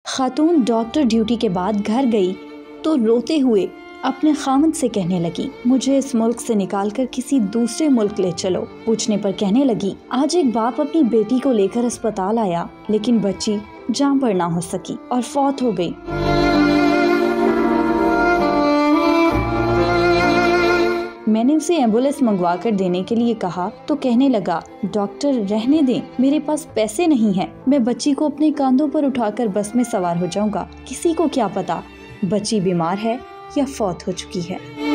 खातून doctor duty के बाद घर गई तो रोते हुए अपने खामद से कहने लगी, मुझे इस मुल्क से निकालकर किसी दूसरे मुल्क ले चलो। पूछने पर कहने लगी, आज एक बाप अपनी बेटी को लेकर अस्पताल आया, लेकिन बच्ची जान पर ना हो सकी और फौत हो गई। मैंने उसे एम्बुलेंस मंगवा कर देने के लिए कहा तो कहने लगा, डॉक्टर रहने दें, मेरे पास पैसे नहीं हैं। मैं बच्ची को अपने कांधों पर उठाकर बस में सवार हो जाऊंगा। किसी को क्या पता बच्ची बीमार है या फौत हो चुकी है।